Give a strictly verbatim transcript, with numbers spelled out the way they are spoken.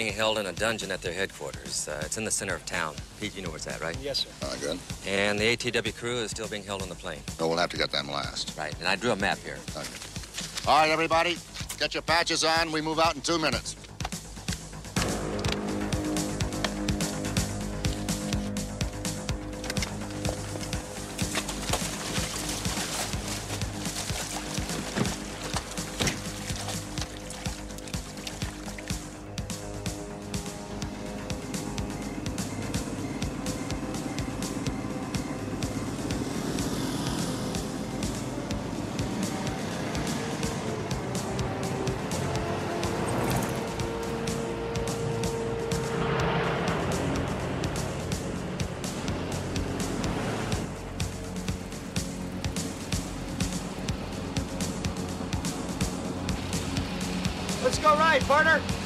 being held in a dungeon at their headquarters. Uh, it's in the center of town. Pete, you know where it's at, right? Yes, sir. Uh, good. And the A T W crew is still being held on the plane. No, we'll have to get them last. Right, and I drew a map here. Okay. All right, everybody, get your patches on. We move out in two minutes. Let's go right, partner.